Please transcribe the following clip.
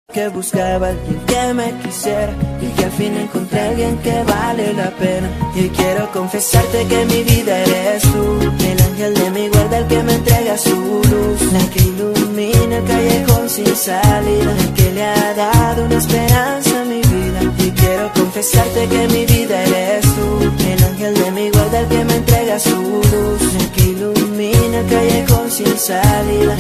Que buscaba alguien que me quisiera y que al fin encontré a alguien que vale la pena. Y quiero confesarte que mi vida eres tú, el ángel de mi guarda, el que me entrega su luz, la que ilumina el callejón sin salida, el que le ha dado una esperanza a mi vida. Y quiero confesarte que mi vida eres tú, el ángel de mi guarda, el que me entrega su luz, el que ilumina el callejón sin salida,